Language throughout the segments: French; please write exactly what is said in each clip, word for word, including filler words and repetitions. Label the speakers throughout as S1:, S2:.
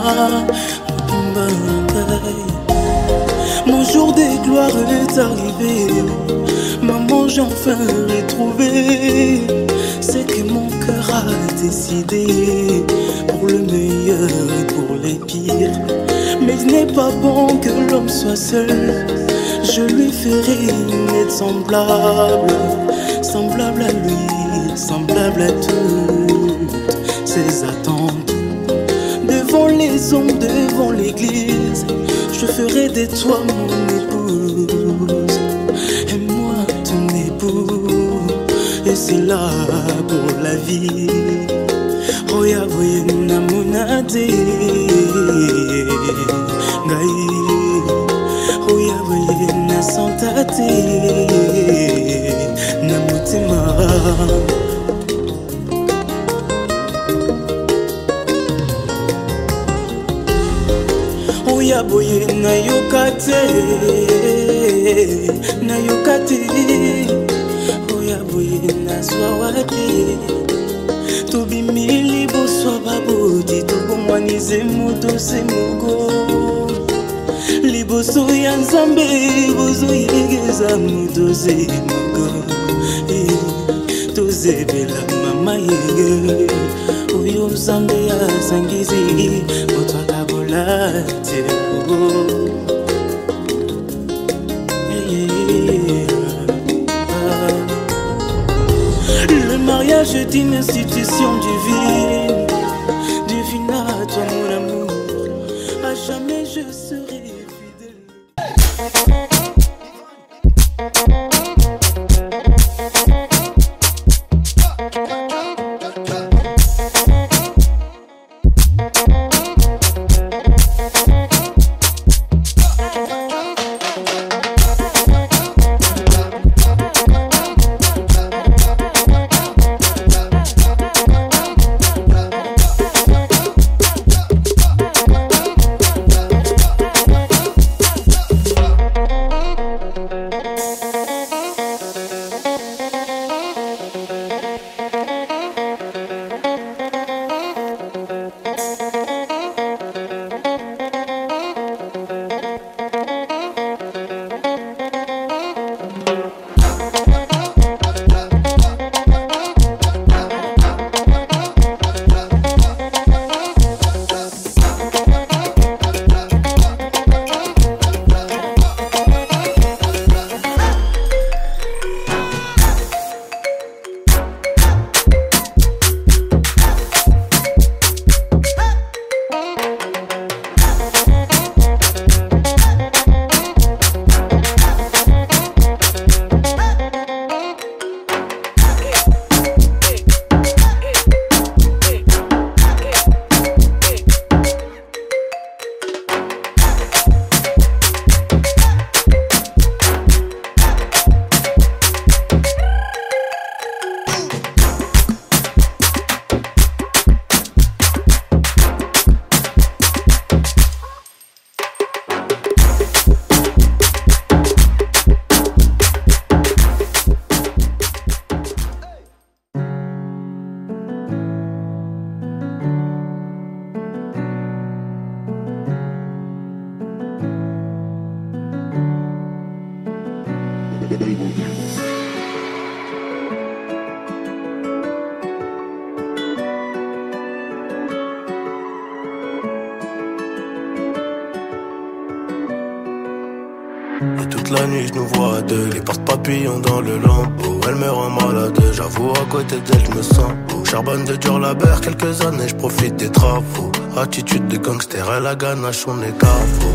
S1: Mon jour de gloire est arrivé. Maman, j'ai enfin retrouvé ce que mon cœur a décidé, pour le meilleur et pour les pires. Mais ce n'est pas bon que l'homme soit seul. Je lui ferai une aide semblable, semblable à lui, semblable à toutes ses attentes. Devant les hommes, devant l'église, je ferai de toi mon épouse, et moi ton époux, et c'est là pour la vie. Oya voye na monade, ngai. Oya voye na santate, na mutima. Oya boye na yokate, na yokate. Oya boye na swawate. Tobi mili bo swababodi, tobo mwanize moto se mogo. Liboso ya nzambe, bozo yegeza moto se mogo. Tozebela mama yege, oyo nzambe ya sangizi, otwaka bolate. Le mariage est une institution divine. Divine à toi mon amour, à jamais je serai fidèle.
S2: Et toute la nuit je nous vois à deux, les portes papillons dans le lambeau. Elle me rend malade, j'avoue à côté d'elle je me sens beau. Charbonne de dur labeur, quelques années je profite des travaux. Attitude de gangster, elle a ganache, on est carreau.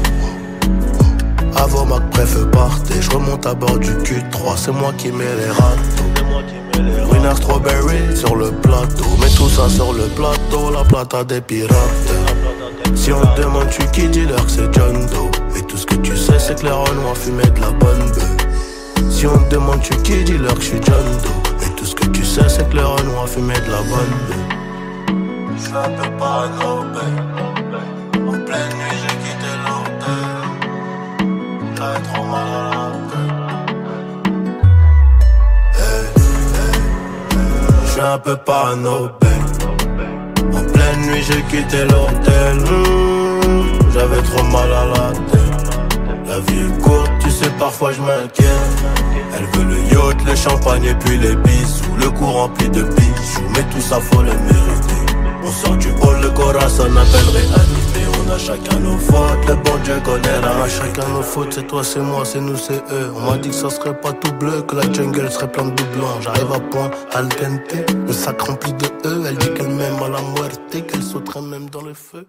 S2: Avant ma préf partait, je remonte à bord du Q trois, c'est moi qui mets les râteaux. Winner Strawberry sur le plateau, mets tout ça sur le plateau, la plata des pirates. Si on te demande tu qui, dis-leur que c'est John Doe. Et tout ce que tu sais c'est que les Renois fumaient de la bonne bœuf. Si on te demande tu qui, dis-leur que je suis John Doe. Et tout ce que tu sais c'est que les Renois fumaient de la bonne bœuf. Je suis un peu parano, babe. En pleine nuit j'ai quitté l'hôtel. J'avais trop mal à la tête. Hey, hey, hey. Je suis un peu parano, babe. En pleine nuit j'ai quitté l'hôtel. mmh. j'avais trop mal à la tête. La vie est courte, tu sais, parfois je m'inquiète. Elle veut le yacht, le champagne et puis les bisous. Le cou rempli de bijoux, mais tout ça faut le mériter. On sort du hall, le corazon appelle réanimé. On a chacun nos fautes, le bon Dieu connaît la. Chacun nos fautes, c'est toi, c'est moi, c'est nous, c'est eux. On m'a dit que ça serait pas tout bleu, que la jungle serait plein de doublons. J'arrive à point, al dente, le sac rempli de eux. Elle dit qu'elle m'aime à la muerte, qu'elle sauterait même dans le feu.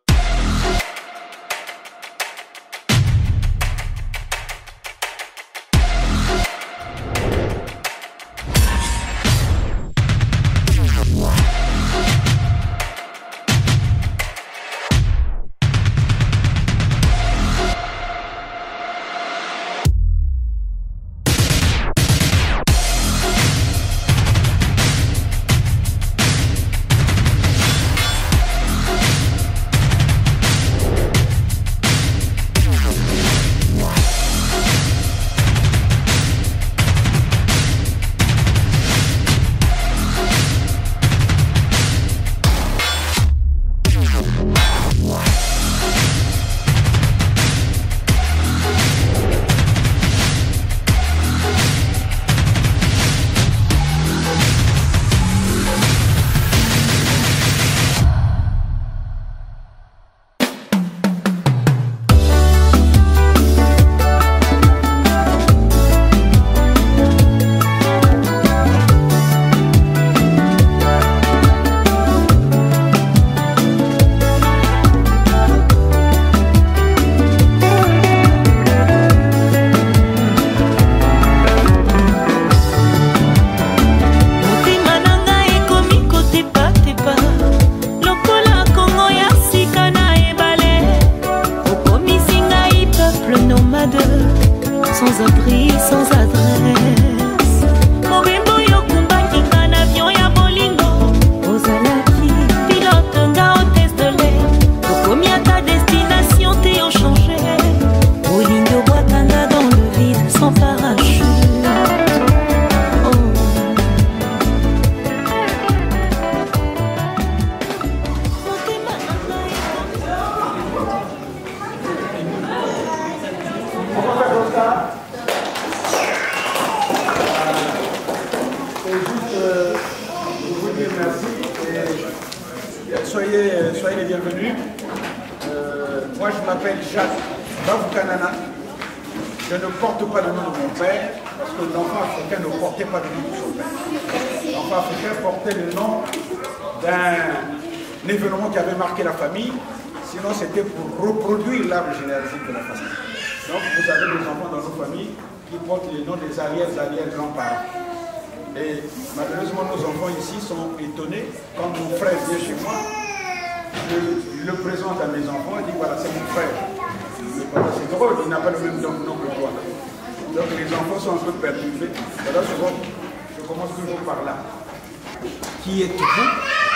S3: Sinon, c'était pour reproduire l'arbre généalogique de la famille. Donc, vous avez des enfants dans nos familles qui portent les noms des arrière-arrière-grands-parents. Et malheureusement, nos enfants ici sont étonnés. Quand mon frère vient chez moi, je le présente à mes enfants et dis voilà, c'est mon frère. C'est drôle, il n'a pas le même nom que toi. Donc, les enfants sont un peu perturbés. Alors, souvent, je commence toujours par là. Qui êtes-vous?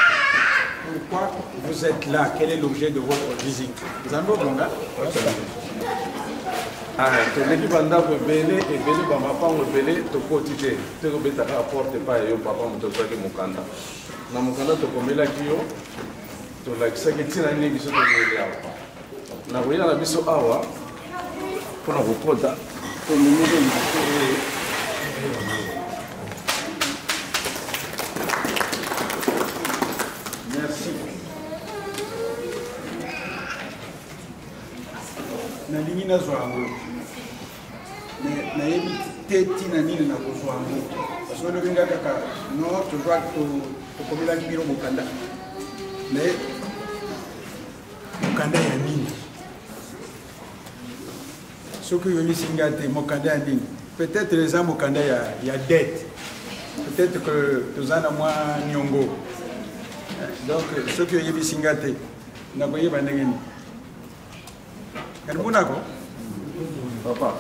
S3: Pourquoi vous êtes là? Quel est l'objet de votre visite? Vous avez un bon
S4: ah, toleki bandako ebele ebele bamapango ebele tokoti te te kobetaka aporte epai yo papa moto ozwaki mokanda na mokanda tokomelaki yo tolakisaki ntina nini biso tokoyeli awa na koyela na biso awa mpona kokota tomemeli
S3: nalingi nazwa yango nayebi te ntina nini na kozwa yango parce que olobinga kaka no tozwa tokomelaki bino mokanda mais mokanda ya nini soki oyebisi nga te mokanda ya nini peut-être eza mokanda ya dette peut-être que toza na mwa niongo donc soki oyebisi nga te nakoyeba ndenge nini Kanibunako?
S4: Papa,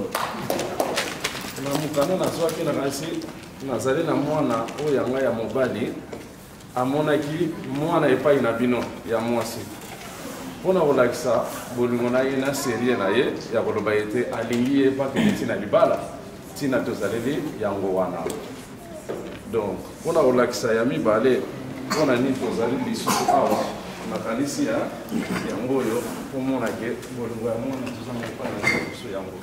S4: na mukana na swaki na kasi nazali na mwana oyo yanga ya mobali amonaki mwana epai na bino ya mwasi mpona kolakisa bolingo na ye na serie na ye ya koloba ete alingi ye mpakende ntina libala ntina tozaleli yango wana donc mpona kolakisa ya mibale mpona nini tozali lisusu awa nakanisi ya yango oyo omonake bolingo ya mwana tozanga epai na biso yango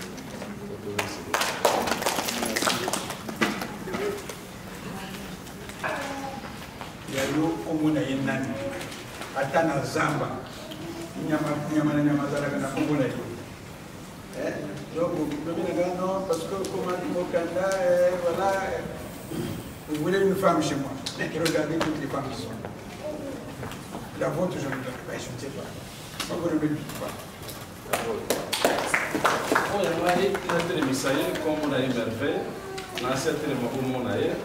S3: yayo komona ye nani ata na zamba nyama na nyama zalaka na kombo na ye donc obenaka non parce que comment mokanda voilà vous voulez une femme chez moi regardez toutes les femmes qui sont la vôtre je ne sais pas je ne sais pas ça vous ne me dites pas
S4: oyo ngai natelemisa ye kombo na ye merveille nasi atelema kombo na ye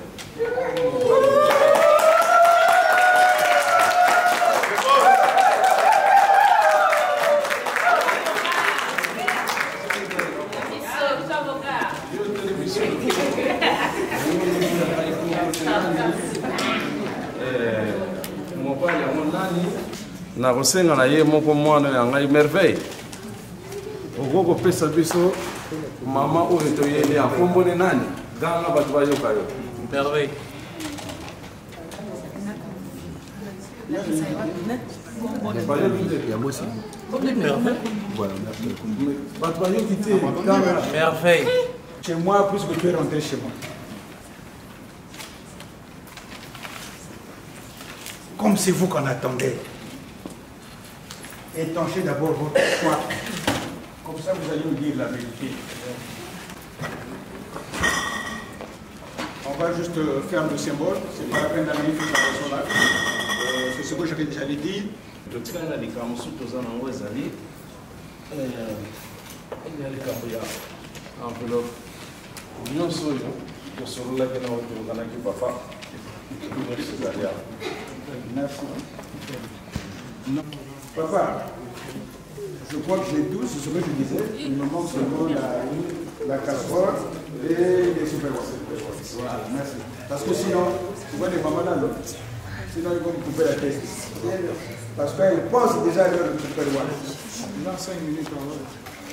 S4: nakosenga na ye moko mwana ya ngai merveille oko kopesa biso mama oyo toyeli akombone nani ganga bato bayoka yo merveille bato bayoki te
S3: merveille chez moi puisque tu es rentré chez moi comme c'est vous qu'on attendait. Étanchez d'abord votre foi. Comme ça, vous allez nous dire la vérité. On va juste faire le symbole. C'est pas la peine d'amener toute la personne là. C'est ce que j'avais déjà dit.
S4: Je tiens à dire que je suis tous en Ouazali. Il y a les cambias. Enveloppe. Nous sommes pour ce rôle-là que nous avons papa.
S3: Merci. Papa, je crois que j'ai tout, c'est ce que je disais. Il me manque seulement la, la casserole et les supermarchés. Voilà, merci. Parce que sinon, tu vois les mamans là, sinon ils vont me couper la tête. Parce qu'ils pensent déjà à l'heure de supermarché. Dans cinq minutes, on va.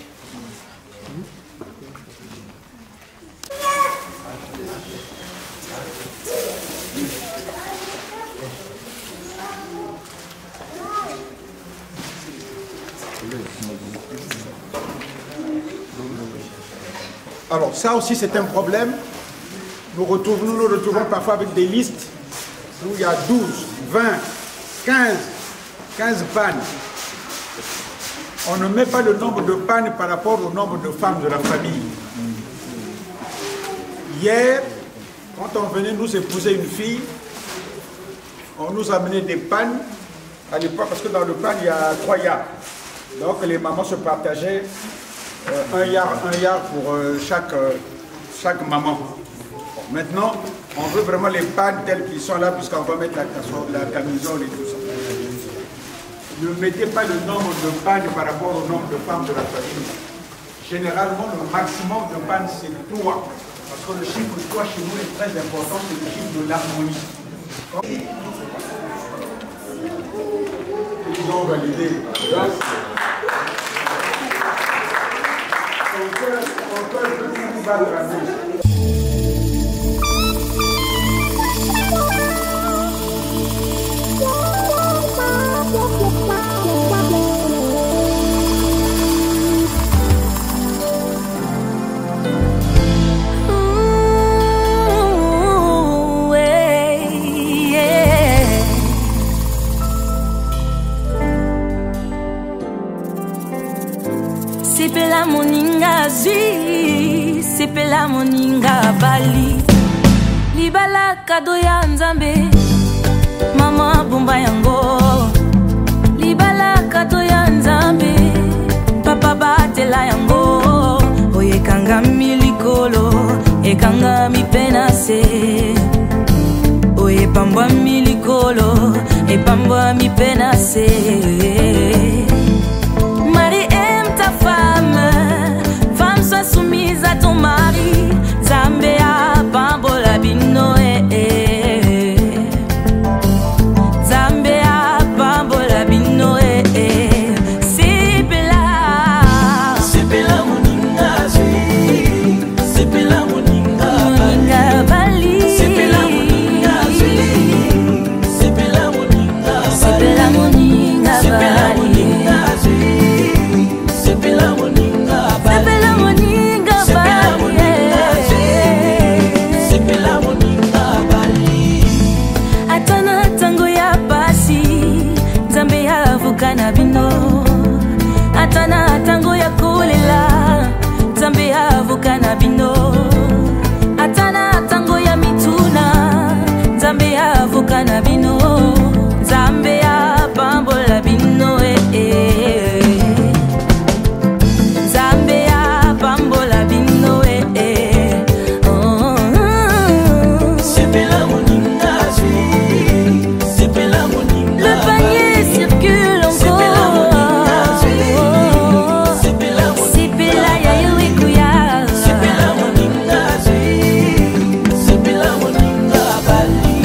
S3: Alors ça aussi c'est un problème. Nous, retrouvons, nous nous retrouvons parfois avec des listes où il y a douze, vingt, quinze, quinze pannes. On ne met pas le nombre de pannes par rapport au nombre de femmes de la famille. Hier, quand on venait nous épouser une fille, on nous amenait des pannes à l'époque, parce que dans le pan il y a trois yards. Donc les mamans se partageaient euh, un yard, un yard pour euh, chaque, euh, chaque maman. Bon, maintenant, on veut vraiment les pannes telles qu'ils sont là, puisqu'on va mettre la, la camisole et tout ça. Ne mettez pas le nombre de pannes par rapport au nombre de femmes de la famille. Généralement, le maximum de pannes, c'est trois. Parce que le chiffre trois chez nous est très important, c'est le chiffre de l'harmonie. Ils ont validé. On peut, on peut nous battre à nous.
S5: Sepela moninga zwi, sepela moninga bali. Libala kado ya nzambe, mama bumba yango. Libala kado ya nzambe, papa batela yango. Oye kanga milikolo, e kanga mi penase. Oye pamba milikolo, e pamba mi penase. Marie aime ta femme, femme sois soumise à ton mari. Zambea bambola bino eh eh. Zambea bino atana tango ya kolela Nzambe avuka na bino atana tango ya mituna Nzambe avuka na bino Nzambe ya pambola bino eh, eh. Nzambe ya pambola bino eh, eh. Oh, oh.
S1: Sepela moninga zui, sepela moninga.
S5: Le panier circule encore.
S1: Sepela moninga zui, sepela moninga.
S5: Sepela ya yuikuya.
S1: Sepela moninga zui, sepela moninga bali.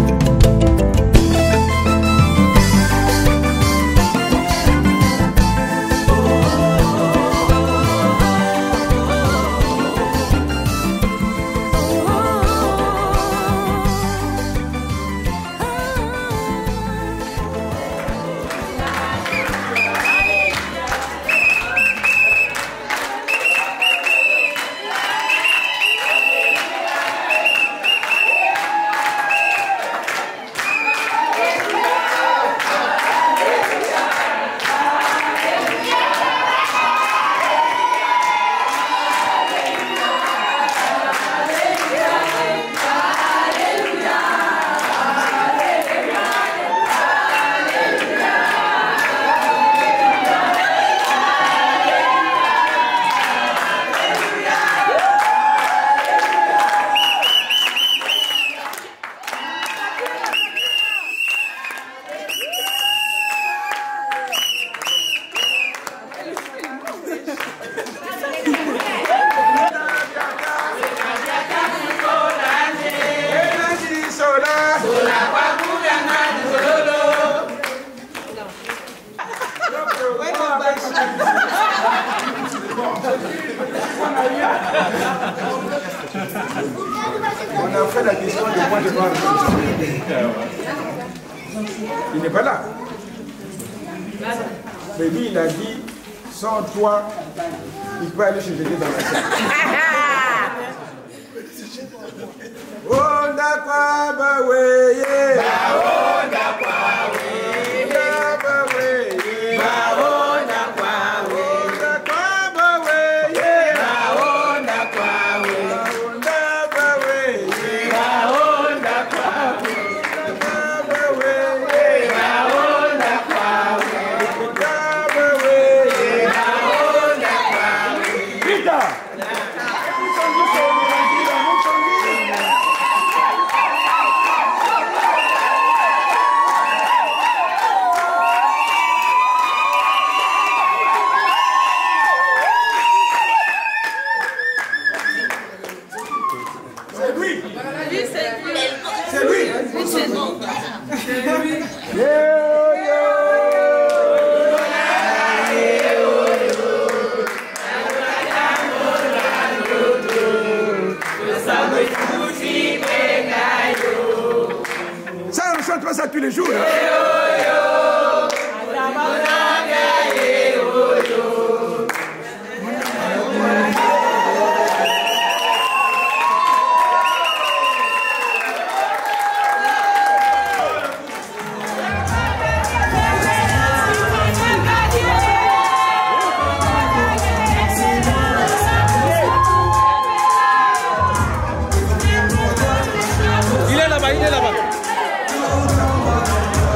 S3: On a fait la question du point de voir. Il n'est pas là. Mais lui, il a dit, sans toi, il peut aller se jeter dans la scène. Oh, d'accord, bah oui, bah oh, d'accord, oui, bah oui, bah oh, d'accord, oui, d'accord, bah oui, bah oh, d'accord, oui, bah oui, bah oh, d'accord, oui, bah oui, bah oh, d'accord, oui, bah oui, bah oh, d'accord, oui. Vita! Ça, on chante pas ça tous les jours. Hein?
S6: Il est là-bas, il est là-bas.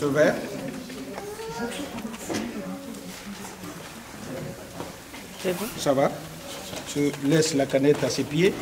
S3: ce verre.
S5: Bon.
S3: Ça va? Je laisse la canette à ses pieds.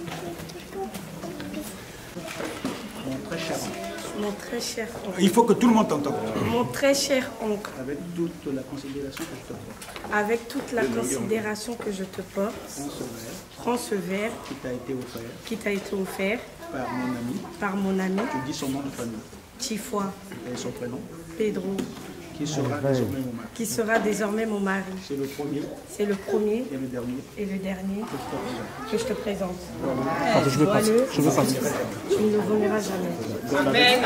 S3: Mon très cher oncle.
S5: Mon très cher oncle.
S3: Il faut que tout le monde t'entende.
S5: Mon très cher oncle.
S3: Avec toute la considération que je te porte.
S5: Avec toute la considération que je te porte.
S3: Prends ce verre.
S5: Prends ce verre.
S3: Qui t'a été offert.
S5: Qui t'a été offert.
S3: Par mon ami.
S5: Par mon ami.
S3: Tu dis son nom de famille.
S5: Tifoua.
S3: Et son prénom.
S5: Pedro.
S3: Qui sera désormais mon mari.
S5: Qui sera désormais mon mari.
S3: C'est le premier.
S5: C'est le premier.
S3: Et le dernier.
S5: Et le dernier. Que je te présente.
S3: Ah, je veux pas. Je veux pas.
S5: Tu ne le voleras jamais.
S3: Amen.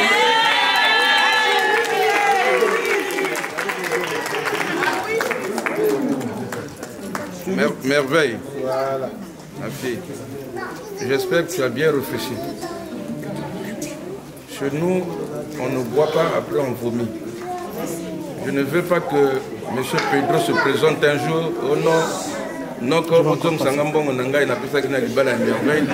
S6: Mer merveille.
S3: Voilà.
S6: Ma fille. J'espère que tu as bien réfléchi. Chez nous, on ne boit pas, après on vomit. Je ne veux pas que M. Pedro se présente un jour au nom. Non, comme on s'engambon, on a appelé ça qu'il a dit merveille.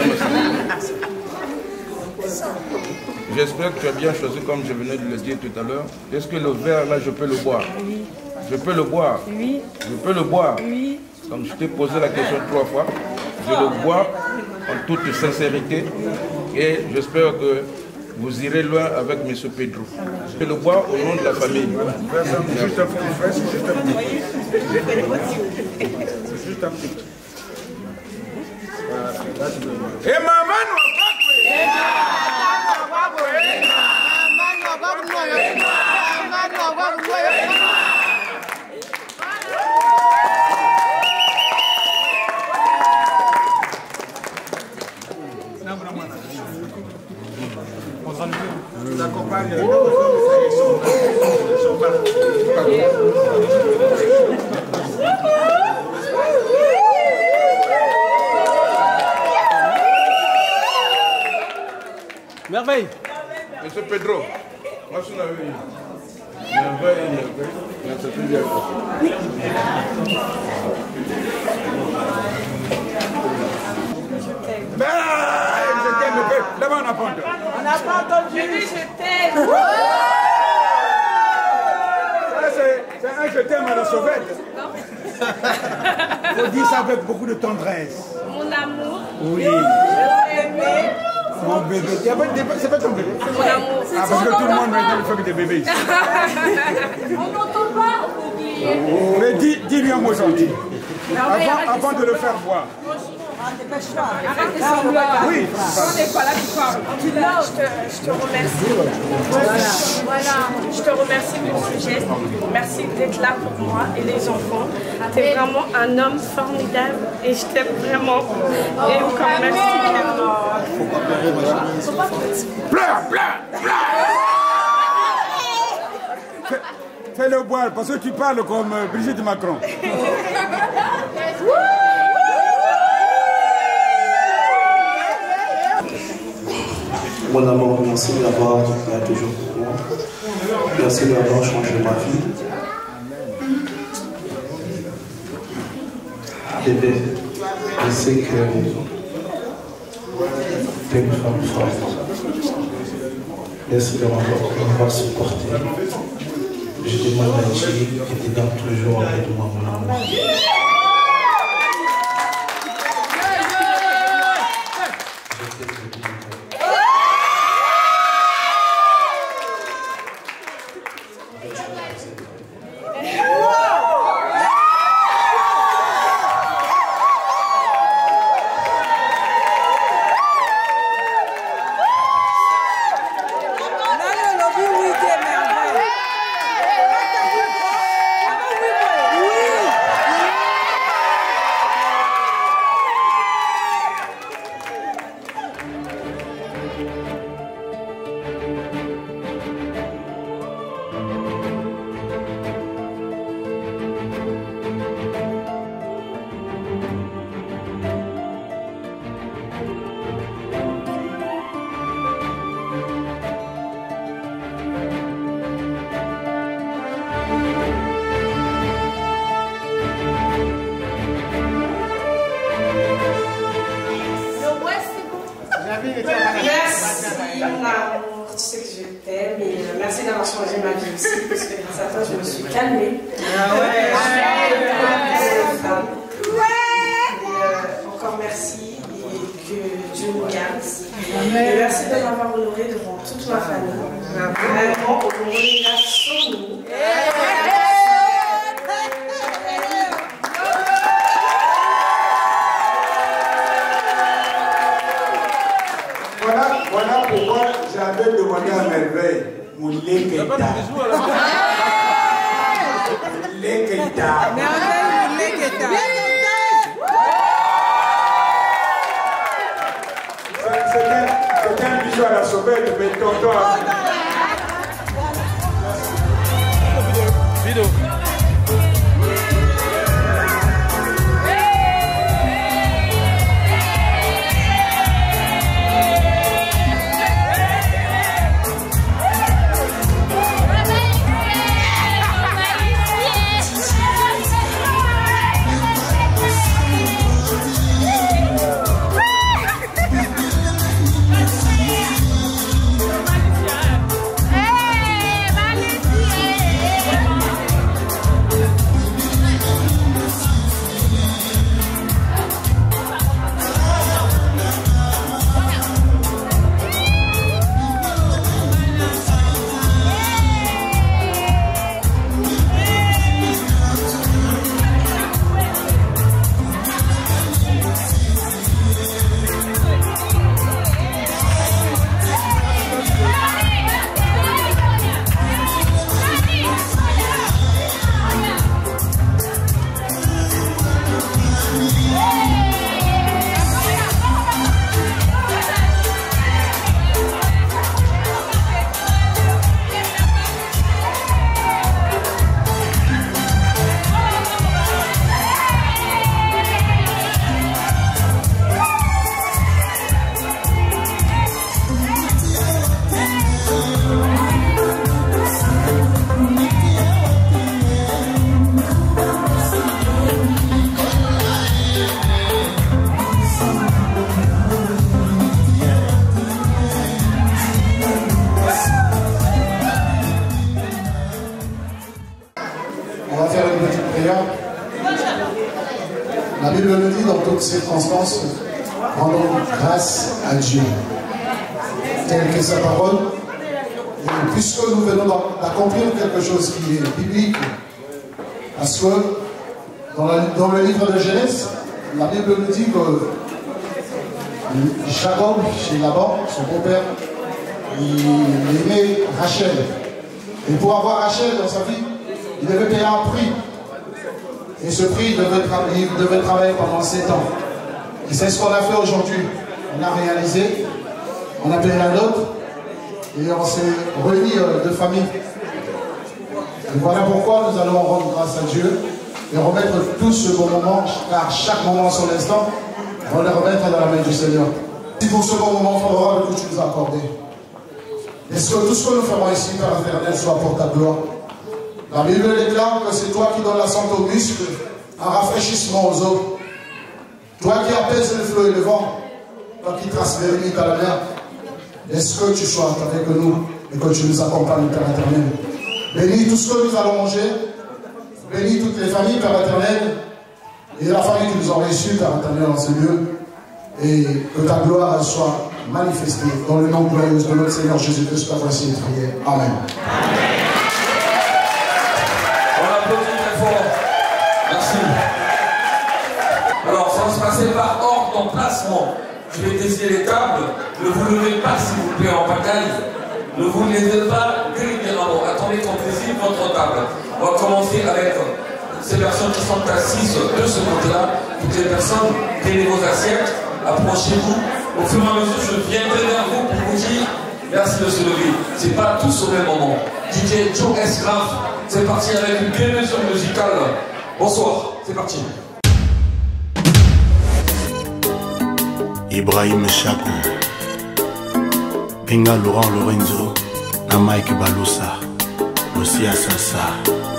S6: J'espère que tu as bien choisi comme je venais de le dire tout à l'heure. Est-ce que le verre là, je peux le boire?
S5: Oui.
S6: Je peux le boire?
S5: Oui.
S6: Je peux le boire?
S5: Oui.
S6: Donc je t'ai posé la question trois fois. Je le bois en toute sincérité et j'espère que vous irez loin avec M. Pedro. Je le bois au nom de la famille.
S3: Juste un petit frère, c'est juste un petit. Juste un petit. Et maman,
S7: Merveille.
S6: Monsieur Pedro, moi je l'avais eu. Merveille, merveille. Merci bien.
S3: Ben, je t'aime, là-bas on n'a pas entendu.
S5: On n'a pas entendu. Je dis je t'aime.
S3: C'est un je t'aime à la sauvette. Il faut dire ça avec beaucoup de tendresse.
S5: Mon amour.
S3: Oui.
S5: Je t'aime.
S3: Mon bébé. C'est pas ton bébé.
S5: C'est mon amour.
S3: Ah, parce que tout le monde maintenant il fait des bébés ici.
S5: On n'entend pas.
S3: Mais dis-lui un mot gentil. Avant, avant de le faire boire.
S5: Arrêtez semblant.
S3: Oui.
S5: On n'est pas là qui parle. Là, je te, je te remercie. Voilà. Voilà. Je te remercie pour ce geste. Merci d'être là pour moi et les enfants. Tu es vraiment un homme formidable et je t'aime vraiment. Et encore merci.
S3: Pleure, pleure, pleure. Fais-le boire parce que tu parles comme Brigitte Macron.
S8: Mon amour, merci d'avoir été toujours pour moi. Merci d'avoir changé ma vie. Bébé, je sais que tu es une femme forte. Merci de m'avoir supporté. Je demande à Dieu et te donne toujours avec moi, mon amour.
S5: merci parce que grâce à toi, je me suis calmée.
S7: Ah ouais.
S5: Euh, encore merci et que Dieu nous garde. Et merci de m'avoir honoré devant toute ma famille. Vraiment, honoré là sans nous.
S3: Voilà, voilà pourquoi j'avais demandé à Merveille Moulé Keita. Moulé Keita.
S7: Merveille Moulé Keita.
S3: C'était un bijou à la sauvette, mais tonton.
S6: Vidéo.
S8: On va faire une petite prière. La Bible nous dit dans toutes circonstances, rendons grâce à Dieu. Telle que sa parole. Et puisque nous venons d'accomplir quelque chose qui est biblique, parce que dans, la, dans le livre de Genèse, la Bible nous dit que Jacob, chez Laban, son beau-père, il aimait Rachel. Et pour avoir Rachel dans sa vie, il devait payer un prix. Et ce prix, il devait, il devait travailler pendant sept ans. Et c'est ce qu'on a fait aujourd'hui. On a réalisé, on a payé la note, et on s'est réunis de famille. Et voilà pourquoi nous allons rendre grâce à Dieu et remettre tout ce bon moment, car chaque moment sur l'instant, on va le remettre dans la main du Seigneur. Merci pour ce bon moment favorable que tu nous as accordé. Est-ce que tout ce que nous ferons ici, Père éternel, soit pour ta gloire? La Bible déclare que c'est toi qui donnes la santé aux muscles, un rafraîchissement aux os. Toi qui apaises le flot et le vent, toi qui traces les limites à la mer. Est-ce que tu sois avec nous et que tu nous accompagnes, Père éternel? Bénis tout ce que nous allons manger. Bénis toutes les familles, Père éternel. Et la famille qui nous a reçus, Père éternel, en ce lieu. Et que ta gloire soit manifestée dans le nom glorieux de notre Seigneur Jésus-Christ. Par voici une prière. Amen.
S9: On applaudit très fort. Merci. Alors, ça va se passer par ordre d'emplacement. Je vais désigner les tables. Ne vous levez pas, s'il vous plaît, en bataille. Ne vous levez pas délibérément. Attendez qu'on désigne votre table. On va commencer avec ces personnes qui sont assises de ce côté-là. Toutes les personnes, prenez vos assiettes, approchez-vous. Au fur et à mesure, je viendrai vers vous pour vous dire merci de se lever. Ce n'est pas tous au même moment. D J Joe S. Graf, c'est parti avec une belle mesure musicale. Bonsoir, c'est parti.
S2: Ibrahim Chakou, Pinga Laurent Lorenzo, na Mike Balusa, Lucia Sasa.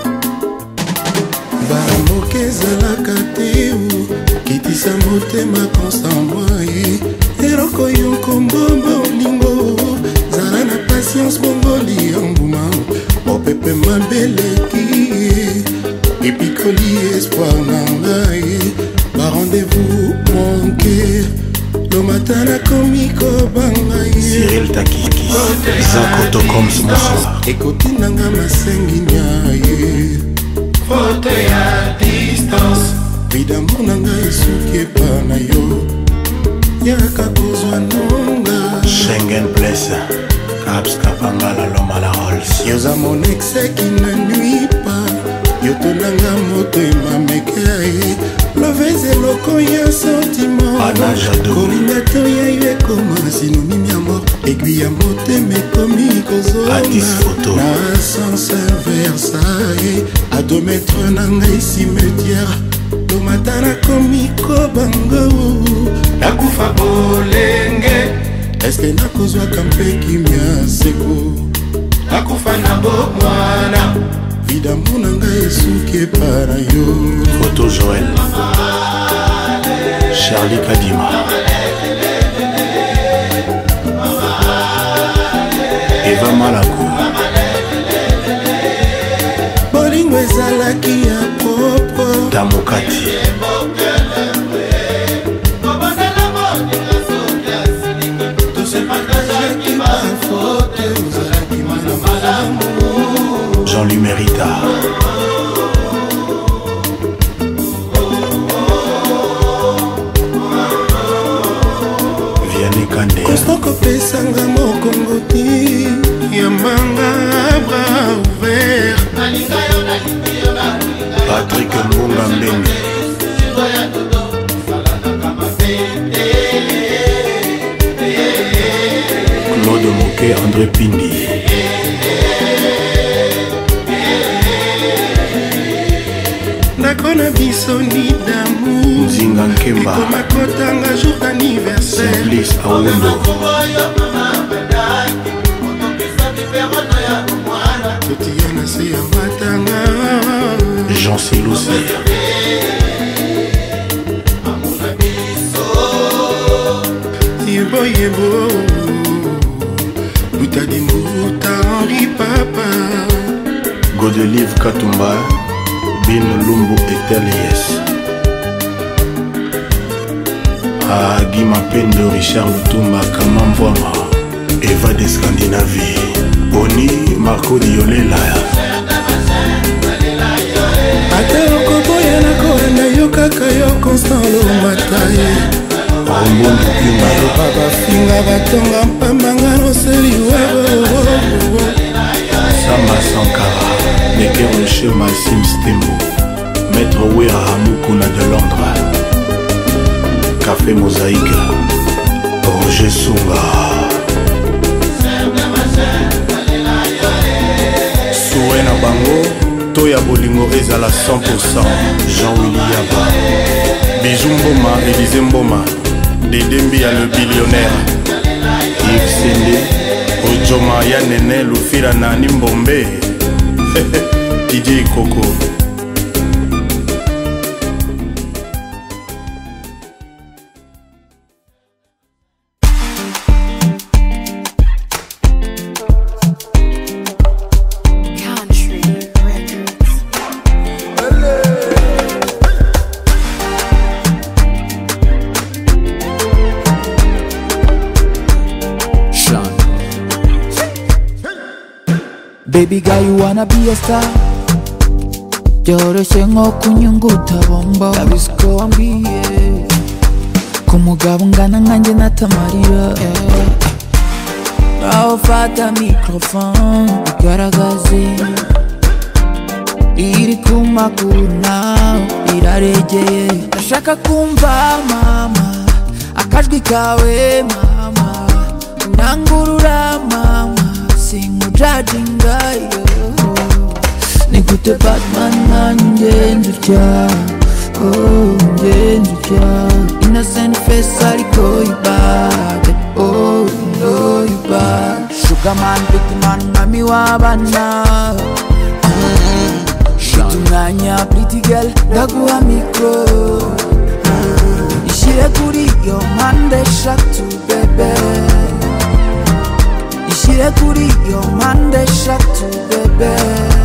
S10: Bamoke ezalaka te kitisa motema konsamwai eloko yo nkombo bolingo zala na patience bongo liambuma ope pepe mabeleki epikoli espoir nangaye ba rendez-vous manqué le matin nakomi kobanga ye
S11: Cyril Takiki Zakoto comme ce bonsoir
S10: ekoti nanga masengi nyaye foto ya distance vidamour nanga esuki epa na yo yaka kozwa nonga
S11: Schengen Place Caps Kapangala Loma la Rolls
S10: yoza mon exe qui ne nuit pas yotonanga moto emamekai loveze loko ya sentiment kolinga to ya yo ekoma sinonime ya mort aiguille ya motema ekomi kozona na sens inversa a deux mètres na ngai cimetière lomata nakomi kobango nakufa bolenge eske nakozwaka mpe kimia seko nakufa na bomwana vidamour na ngai esuki epa na yo
S11: Photo Joël Charlie Kadima Eva Malako
S10: bolingo ezalaki ya propre
S11: Damokati Jean-Louis Mérita Vianney Kandé
S10: Constant kopesanga mokongo ti yambanga bras ouvert
S11: Patrick Mbunga Mbengue Claude Moquet André Pindi
S10: nakona biso ni damour
S11: Nzinga Nkemba
S10: ekomakotanga jour d'anniversaire
S11: Simplice Aoundo
S10: totiya na se ya matanga
S11: Jean Silousi
S10: yebo yebo butadi mbuta Henri Papa
S11: Godelive Katumba Bin Lumbu Etelies Agi Mapendo Richard Lutumba Kamamvwama Eva de Scandinavie Boni Marco Diolela
S10: ata okoboya nakoenda yo kaka yo Constant Lomataye
S11: Rombondu Pima
S10: baloba bafinga batonga mpambanga noseliwa
S11: Samba Sankara Neker Rocher Massim Stembo Maître Wera Hamukuna de Londres Café Mosaïque Roger Sunga Soué na bango Toya Bolingo ezala cent pour cent Jean-Willy Yaba Bijou Mboma Élysée Mboma Dédembi ya le billionnaire Yves Sende Ojoma ya Nene Lufira na Nimbombe D J Coco
S12: Baby girl, you wanna be a star. Yoroshye nko kunyunguta bombo Abisiko wambwiye ku mugabo ungana nkanjye natamarira Naho fata microphone igaragaze iri ku maguru nawe iraregeye ndashaka kumva mama akajwi kawe mama unangurura mama sinkujajinga yo Nikute Batman nanjye ndutya Oh njye ndutya Innocent face ariko ibade Oh no ibade Sugar man, big man, mami wabana Shit umwanya pretty girl ndaguha mikro Ishire kuri yo mpande eshatu bebe ishire kuri yo mpande eshatu bebe.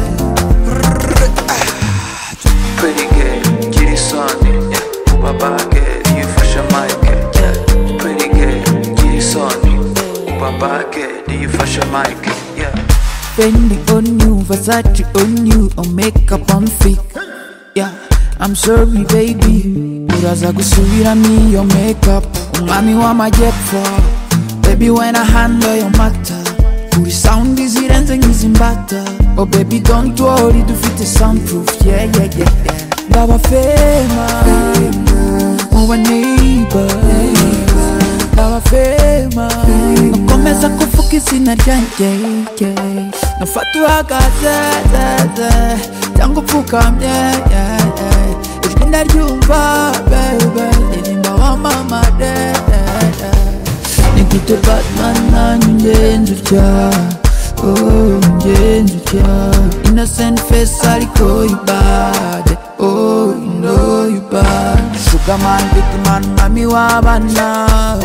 S13: Pretty girl, get it sunny, yeah. Uba bagel, you fashion my girl, yeah. Pretty girl, get it sunny, Uba bagel, you fashion my girl, yeah.
S12: Fendi on you, Versace on you, or makeup on feet, yeah. I'm sorry baby, uraza gusubira me your makeup. Umwami w'amajyepfo, baby when I handle your matter. Uri sound izirenze nk'izimbata. Oh baby don't worry, dufite soundproof, yeah yeah yeah yeah. Ndaba fema, muba neighbor. Ndaba fema, nakomeza kuvuga izina ryanjye, yeah. Nafata uhagaze, cyangwa upfukamye, yeah yeah. Ijwi ndaryumva, baby, ririmba wamamare. Nikite Batman nanjye njutya, oh njye njutya. Innocent face ariko you bad, oh you know you bad. Sugar man, big man, mami w'abana.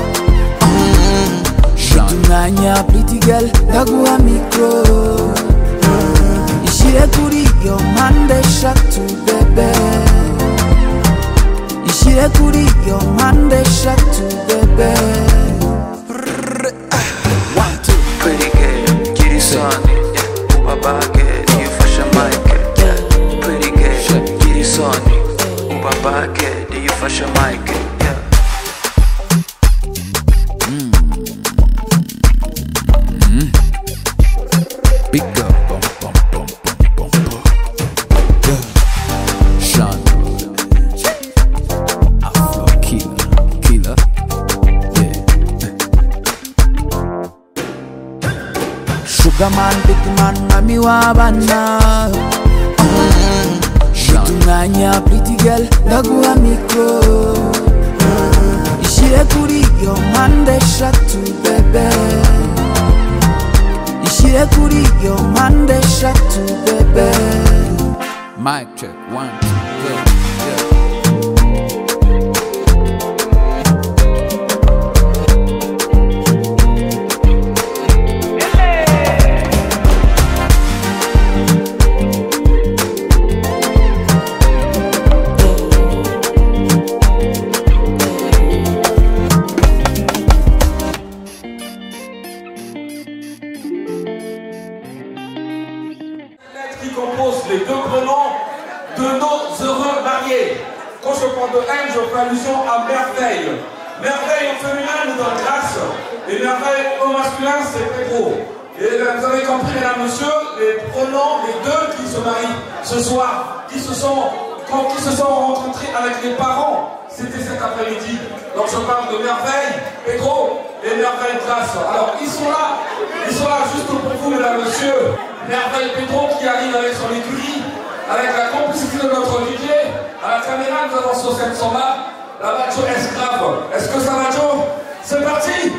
S12: Shitunganya pretty girl, ndaguha mikro. Ishire kuri yo mpande eshatu bebe. Ishire kuri yo mpande eshatu bebe.
S13: Pretty girl, get it sunny, yeah. Uba bagel, you fashion my girl, yeah. Pretty girl, get it sunny, Uba bagel, you fashion my girl, yeah.
S12: Mm. Mm. Big up, bum bum bum bum bum bum. Yeah. Sean, Afro killer, killer. Sugar man, big man, mami w'abana. Shitunganya pretty girl, ndaguha mikro. Ishire kuri yo mpande eshatu bebe. Ishire kuri yo mpande eshatu bebe. Mic check, one, two, go.
S9: Qui compose les deux prénoms de nos heureux mariés. Quand je parle de haine, je fais allusion à merveille. Merveille au féminin, nous donne grâce. Et merveille au masculin, c'est Pedro. Et vous avez compris, mesdames, messieurs, les pronoms, les deux qui se marient ce soir, qui se sont, qui se sont rencontrés avec les parents, c'était cet après-midi. Donc je parle de merveille, Pedro et merveille grâce. Alors ils sont là, ils sont là juste pour vous, mesdames, messieurs. Merveille Pedro qui arrive avec son écurie, avec la complicité de notre D J. À la caméra, nous avons sur cette son-là, la Bacho Escrave. Est-ce que ça va, Joe? C'est parti!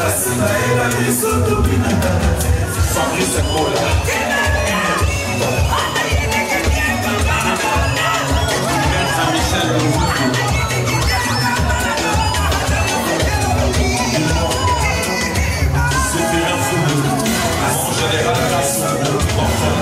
S14: Fabrice Kola. Maître Michel Moukou. C'était un fou. En général, enfant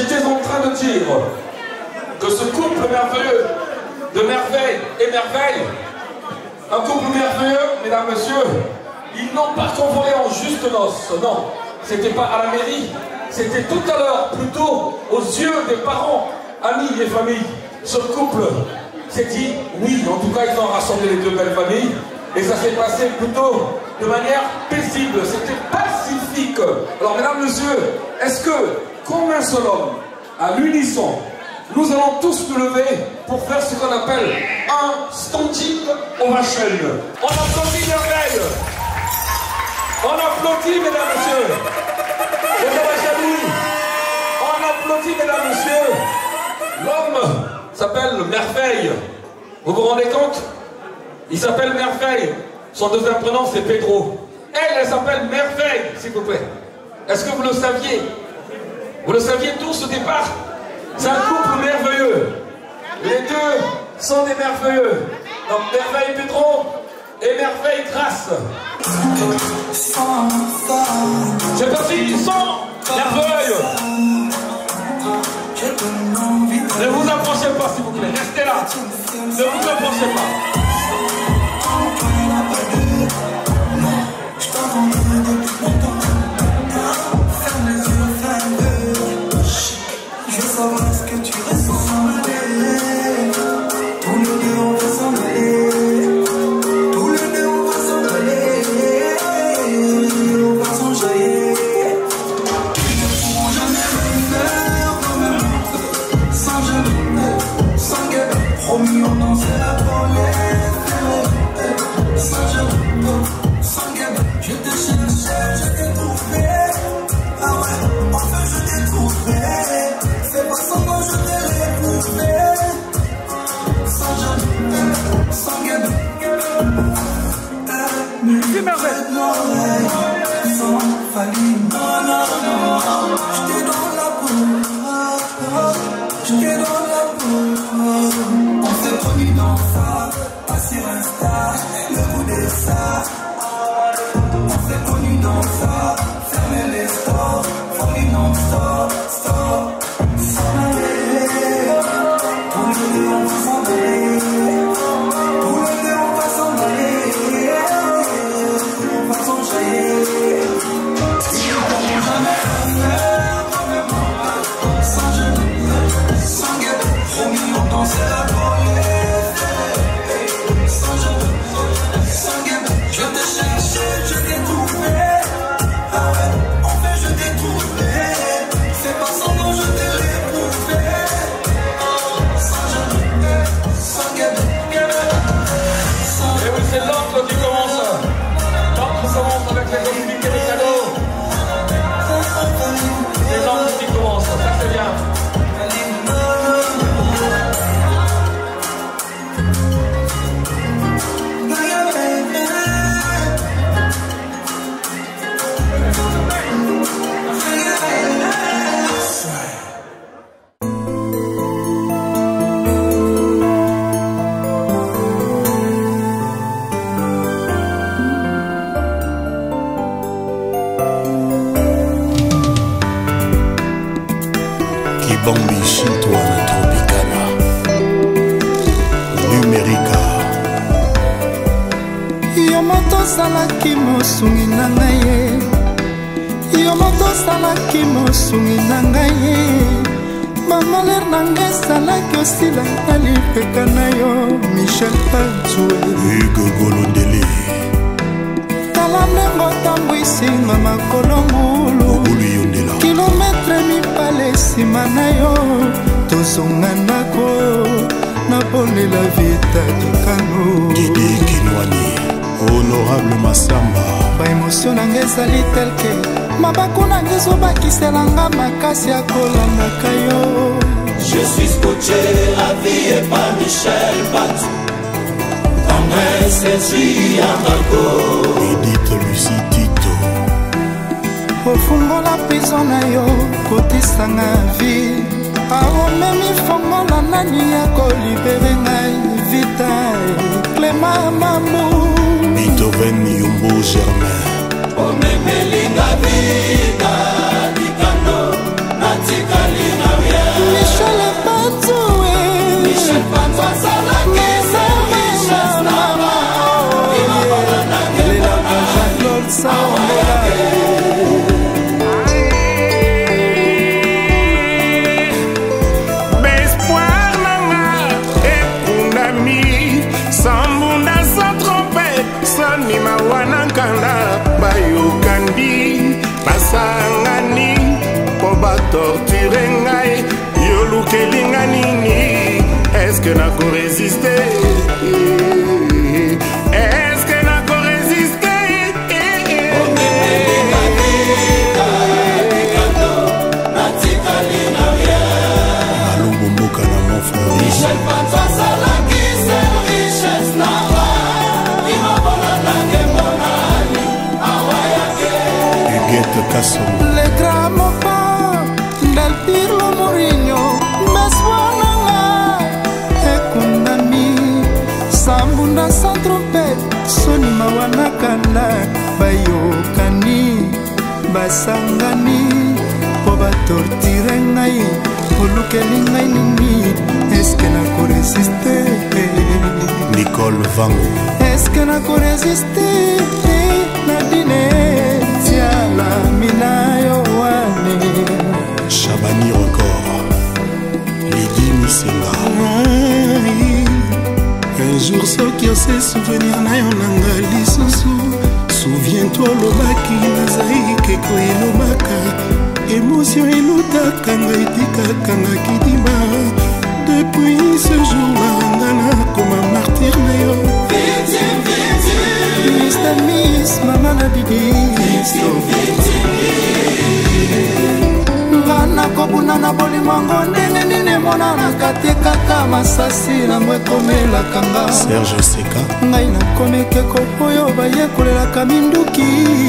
S9: j'étais en train de dire que ce couple merveilleux de merveille et merveille, un couple merveilleux, mesdames, messieurs, ils n'ont pas convolé en juste noces, non, c'était pas à la mairie, c'était tout à l'heure, plutôt aux yeux des parents, amis et familles. Ce couple s'est dit oui, en tout cas ils ont rassemblé les deux belles familles, et ça s'est passé plutôt de manière paisible, c'était pacifique. Alors mesdames, messieurs, est-ce que, comme un seul homme, à l'unisson, nous allons tous nous lever pour faire ce qu'on appelle un standing ovation. On applaudit merveille. On applaudit, mesdames, messieurs. On applaudit, mesdames, messieurs. L'homme s'appelle Merveille. Vous vous rendez compte? Il s'appelle Merveille. Son deuxième prénom, c'est Pedro. Elle, elle s'appelle Merveille, s'il vous plaît. Est-ce que vous le saviez? Vous le saviez tous au départ? C'est un couple merveilleux. Les deux sont des merveilleux. Donc Merveille Pedro et Merveille Grâce. C'est parti, sans Merveille. Ne vous approchez pas, s'il vous plaît. Restez là. Ne vous approchez pas.
S1: Je veux savoir ce que tu ressens. Tous les deux on va s'en aller. Tous les deux on va s'en aller. On va s'enjailler. Ils ne pourront jamais me faire comme un sans jamais, sans gueule. Promis on dansera pour les sans jamais, sans gueule. Je te cherchais, je t'ai trouvé. Ah ouais, enfin je t'ai trouvé. C'est pas sans moi je t'ai retrouvé. Sans jamais, sans gueule. Mais merveille. Sans failli. Non, non, non. J'étais dans la peau. J'étais dans la peau. On s'est promis dans ça. Pas sur Insta. Le bout de ça. On s'est connu dans ça. Fermez les stores. Folie non-stop. Stop. Je te cherchais, je t'ai trouvé. Ah ouais, enfin je t'ai trouvé. C'est pas sans nom, je t'ai retrouvé. Sans jamais, sans gueule.
S9: Et oui, c'est l'oncle qui commence. L'oncle commence avec les communiqués des cadeaux. C'est l'oncle qui commence, ça c'est bien.
S11: Bambi Shintoa na Tropicana Numérica.
S12: Yo moto salaki mosungi na ngai ye. Yo moto salaki mosungi na ngai ye. Bamaler na ngai salaki osila na lipeka na yo. Michel Pajue
S11: Hugo Golondele.
S12: Tala ndenge otambwisinga makolo ngulu. Kilometre mipale nsima na yo. Tozonga ndako nabolela vita dikano.
S11: Didi Kinwani Honorable Massamba.
S12: Baemotio na ngai ezali telke. Mabaku na ngai ezobakiselanga makasi ya kolandaka yo.
S1: Je suis scotché, la vie est pas Michel Patu. Tendresse essuie un bateau.
S11: Edith Lucie Tito.
S12: Ofungola prison na yo kotisanga vie. Aomemi fongola nani ya kolibere ngai vita. Clément Mamou
S11: Beethoven Yumbo Germain.
S1: Omemelinga vida dikano natika linga
S10: kelinga nini est-ce que nako résister est-ce que nako résister
S11: Malumbu mboka na mon frère
S1: Michel Panza Salaki c'est richesse nawa Imabola nange monani awayake
S11: Huguette Kasongo
S12: Le gramopa Del Pirlo Mourinho Meswananga Ekundami Sambunda sans trompette Soni mawana kanda Bayokani Basangani Po batortire ngai Olukeli ngai nini Est-ce que nako résister
S11: Nicole Vango
S12: Est-ce que nako résister Nadine Tiala Minayo wane
S11: Chabani Record Lady Misenga
S10: Un jour soki ose souvenir na yo nanga lisusu Souviens-toi lobaki nazai keko elobaka Émotion elotaka ngai tikaka nga kidima Depuis ce jour-là nga nakoma martyr na yo
S12: Mister Miss Mama na Didi Ngana kobuna na bolimango ndenge nini monanaka te kaka masasi nango ekomelaka nga
S11: Serge Seka
S12: ngai nakomekeko oyo bayekolelaka minduki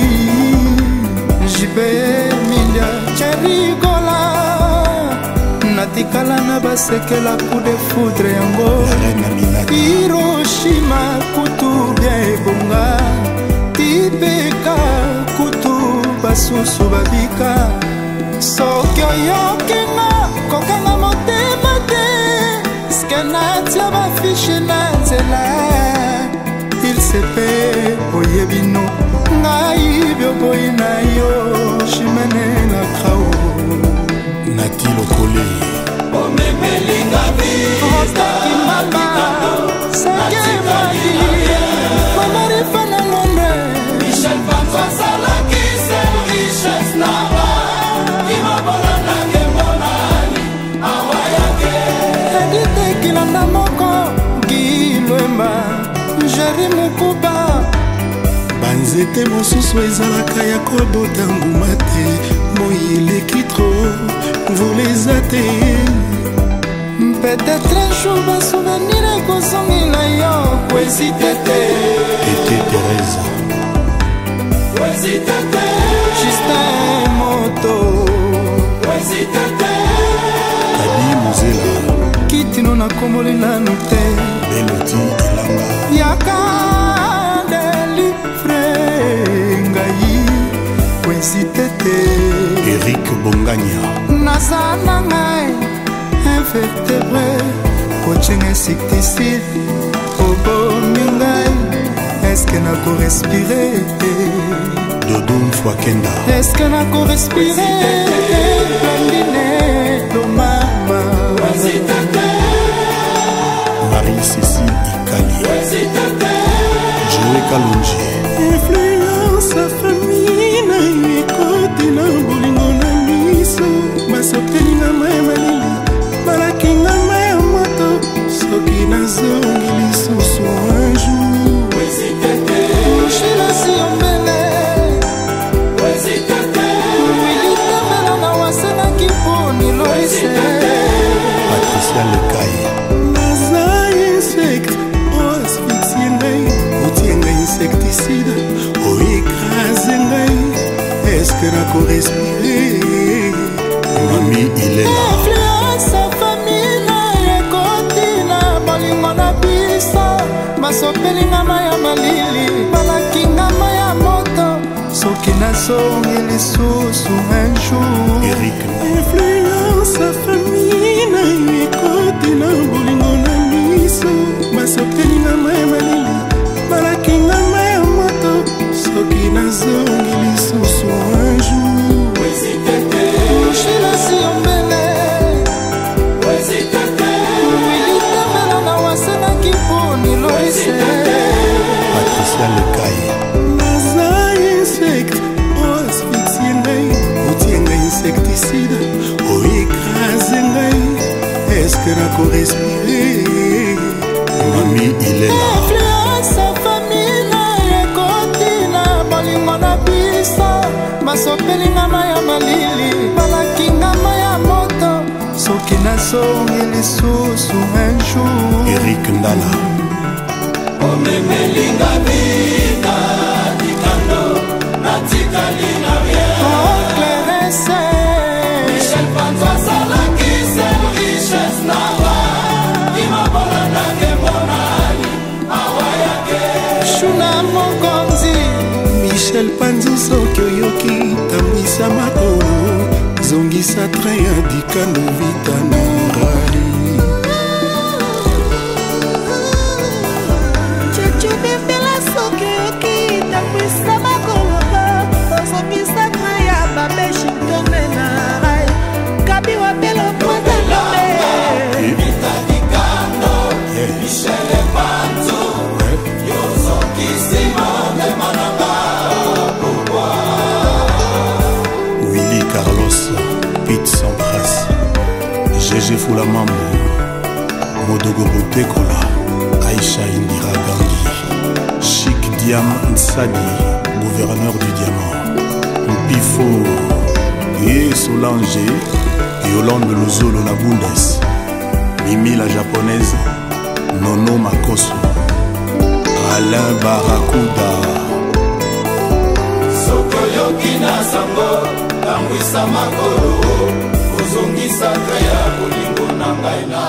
S12: jipe milia cherigola natikala na basekela coup de foudre yango Hiroshima kutu bia ebonga Tibeka kutu basusu babika soki oyokinga kokanga motema te ske natia bafishe na nzela il se pe oyebino ngai bioboyi na yo shimene na krao
S11: Nati Lokole
S1: Omemelinga vista
S12: Rostaki mama Seke mwadi Mamarifa na Londres
S1: Michel Panza Salaki c'est richesse nawa Imabola nange monani awayake
S12: Edite kilanda moko Gilwemba Jeri Mukuba
S10: banzete mosusu ezalaka ya kobota nguma te moi eleki tro voleza te
S12: peut-être un jour basouvenir ekozongela yo
S1: kwezite te
S11: Tete Teresa
S1: kwezite te
S12: Justin Moto
S1: kwezite te
S11: Kadi Mozela
S12: kitino nakomoli nanu te
S11: Beloti Elanga
S12: yaka delifre ngai kwezite te
S11: Eric Bongania
S12: naza na ngai invertebre kocenga insecticide obomi ngai eske nako respire
S11: Dodon Fwakenda
S12: eske nako respire blandine lomama
S11: Marie-Cécile Ikali Joe Kalonji
S10: influence a famille na yo ekoti na bolingo na miso basopelinga mai malili balakinga mai ya moto soki nazongi lisusu un jour
S12: mushilasi yombele wilitembela na wasenaki poni loise
S11: Patricia Lekai
S10: naza insecte o asphyxie ngai otie ngai insecticide oekrase ngai eske nako respire
S11: Mami Ilela
S12: influence famille na ekoti na bolingo na biso basopelinga mai ya malili balakinga mai ya moto soki nazongi lisusu un jour
S11: Eric
S10: influence a famille na yo ekoti na bolingo na miso basopelinga mai ya malili balakinga mai ya moto soki nazongi lisusu un jour
S12: mushilasi yombele wilitembela na wasenaki poni loise
S11: Patricia Lekai
S10: naza insecte o asphyxie ngai otie ngai insecticide que na korespirer mami il est là
S15: influence famille na ekoti na bolingo na biso basopelinga maya malili balakinga maya moto soki nasongi lisusu un jour
S10: Eric Ndala
S15: omemelinga bina dikando natikalinga bien oh Clarisse Michel Panzo salaki sel richesse nawa imabolanda kemonani awayake shuna mokonzi
S10: Michel Panzo soki oyoki tambwisa makolo zongisa train ya dikando vita na ngai
S15: bebela soki oyoki tambwisa makolo ozongisa train ya babeshingtone na ngai kabi wapelo pwatalobe vita dikando Michel Panzo yozongisi motema na
S10: Willy Carlos Pete Sampras Gégé Foulamambo Modogo Botekola Aïcha Indira Gandhi Chic Diam Nsadi gouverneur du diamant Mpifo et Solange Yolande Lozolo la Bundes Mimi la japonaise Nono Makoso Alain Barakuda
S15: sokoyoki na sango tambwisa makolo ozongisa kaya bolingo na ngai na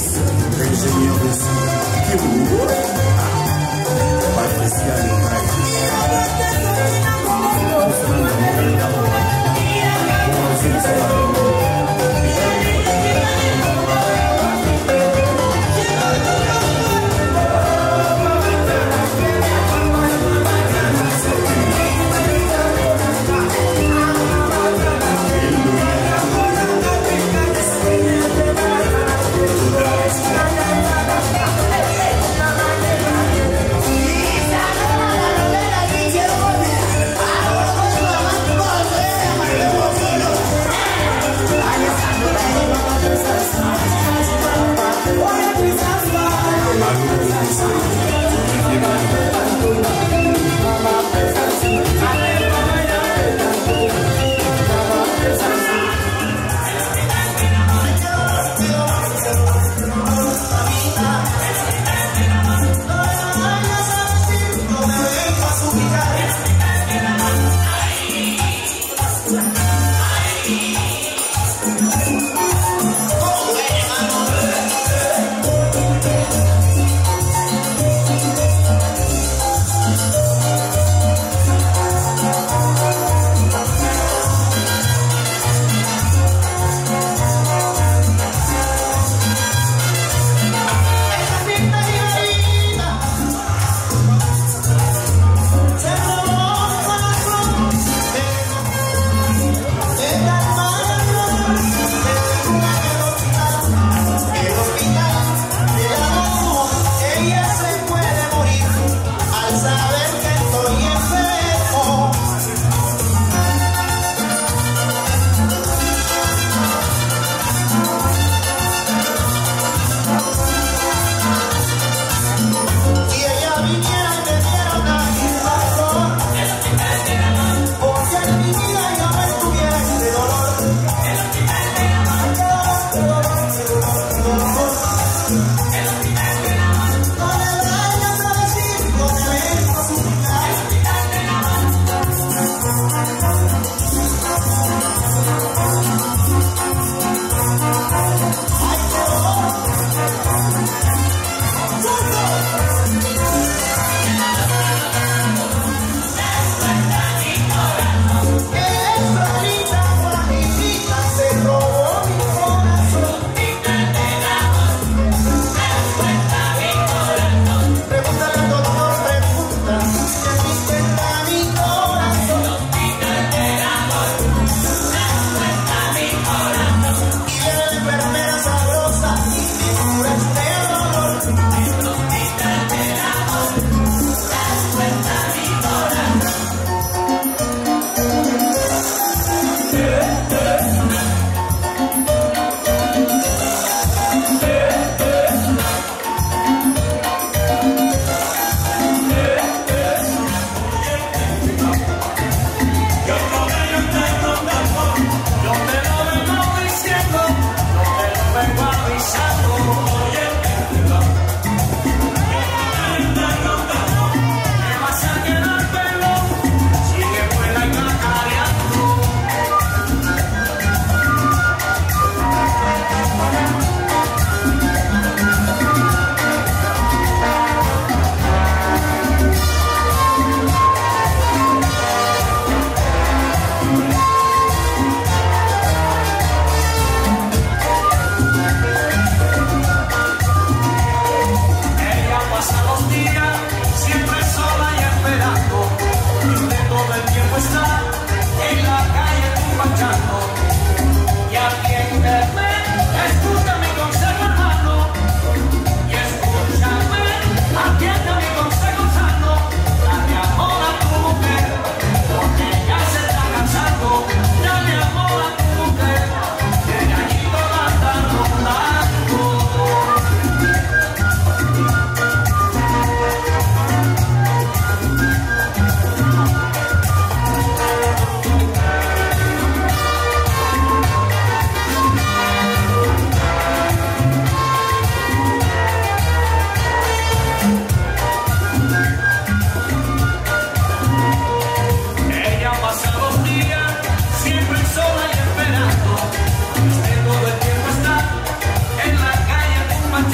S10: l'ingénieur de son, Kimou, Patricia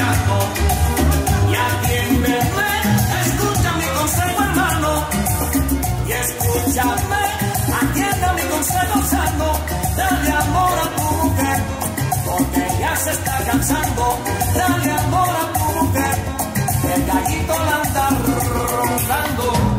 S16: fallando. Y a quien me ve, escucha mi consejo, hermano. Y escúchame, atienda mi consejo sano. Dale amor a tu mujer, porque ya se está cansando. Dale amor a tu mujer, que el gallito la anda roncando.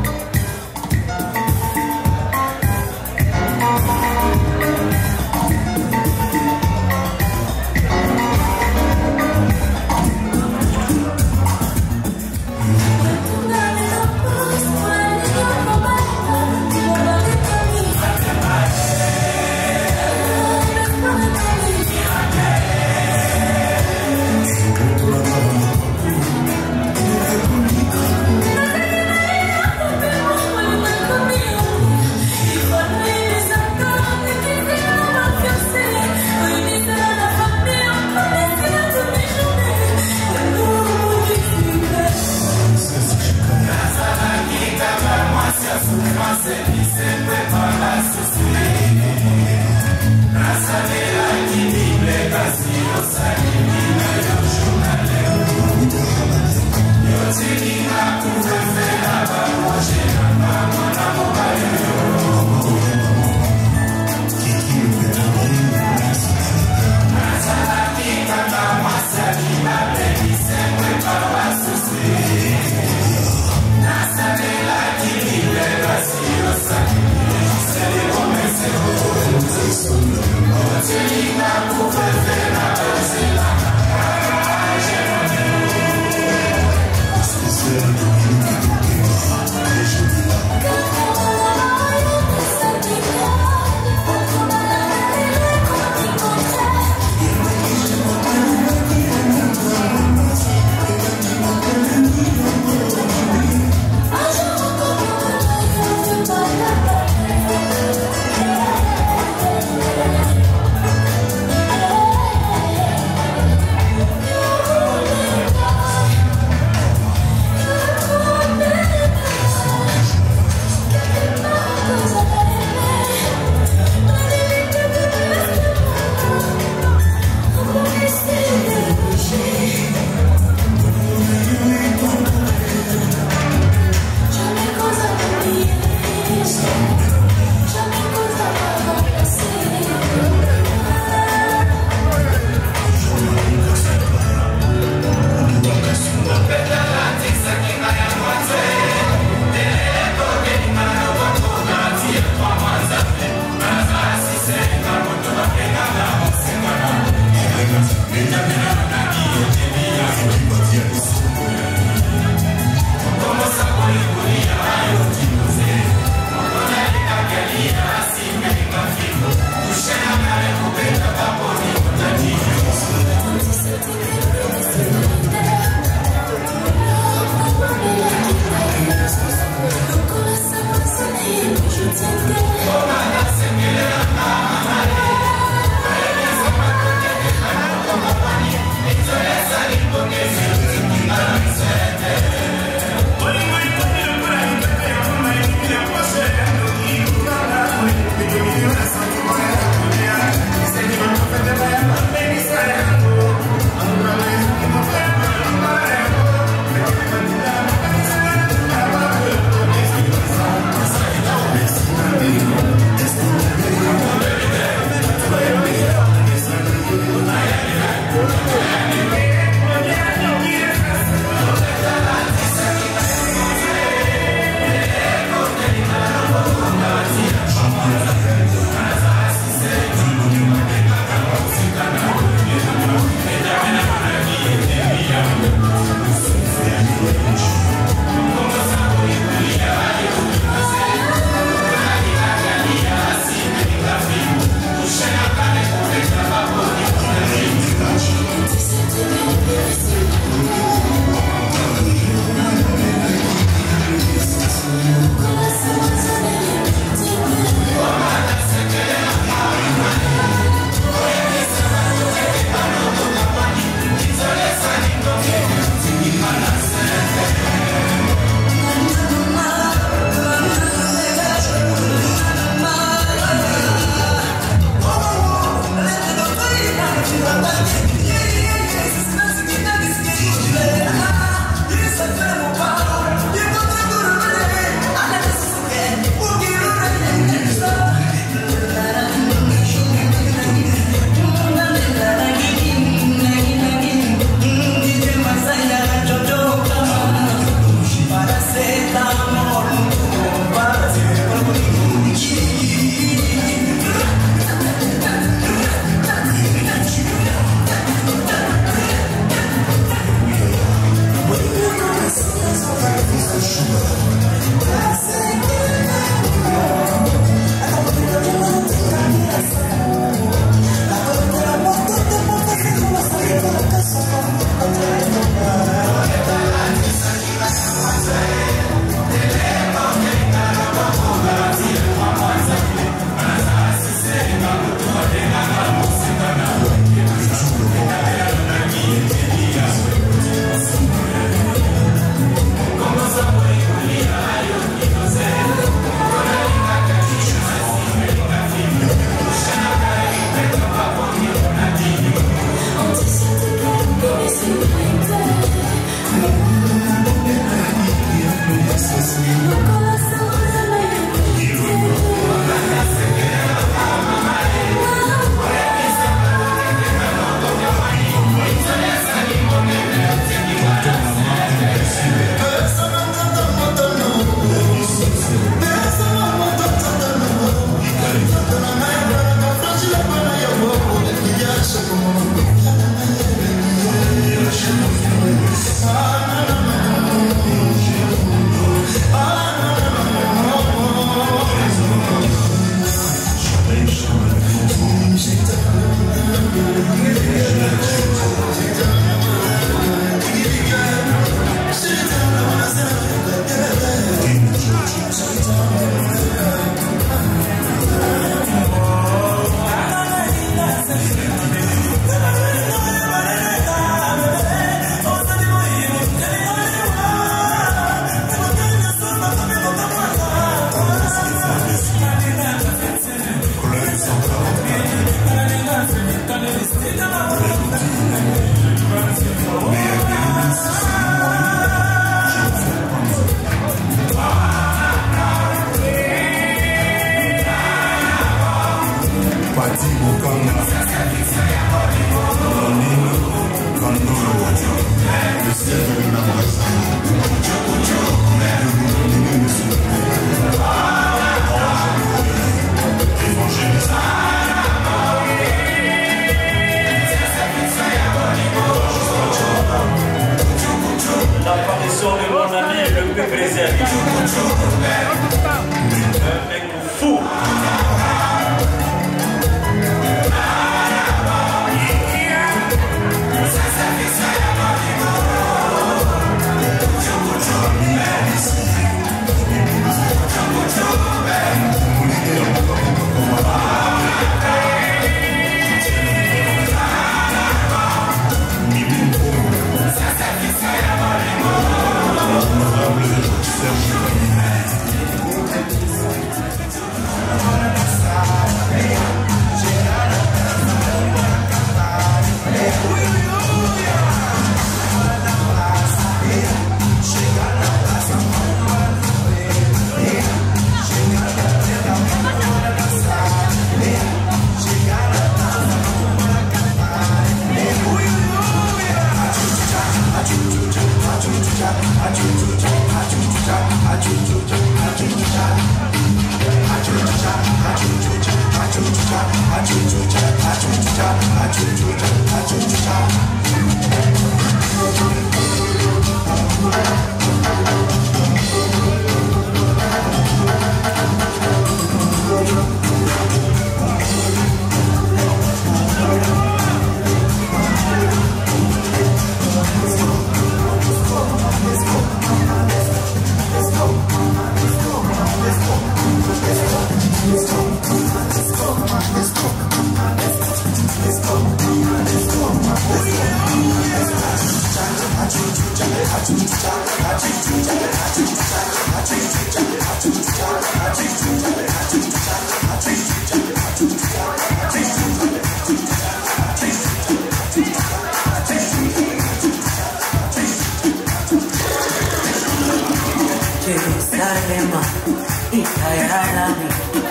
S16: Jerusalema, itayarami,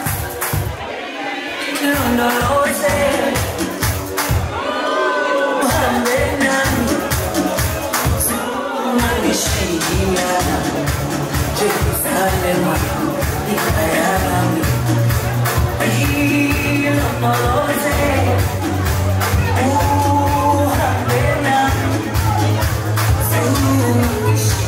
S16: niondoloze, uhambe nami, unanishikia. Jerusalema, itayarami, niondoloze, uhambe nami, unanishikia.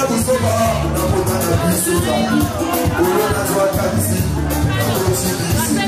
S8: Thank you.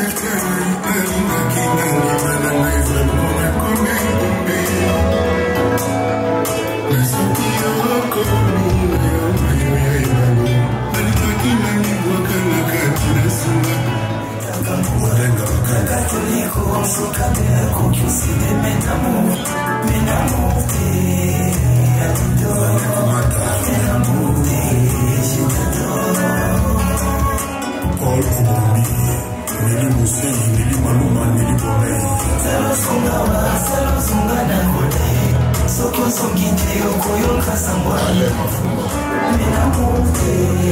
S16: Soko songite okoyoka sangwa. Mina mute.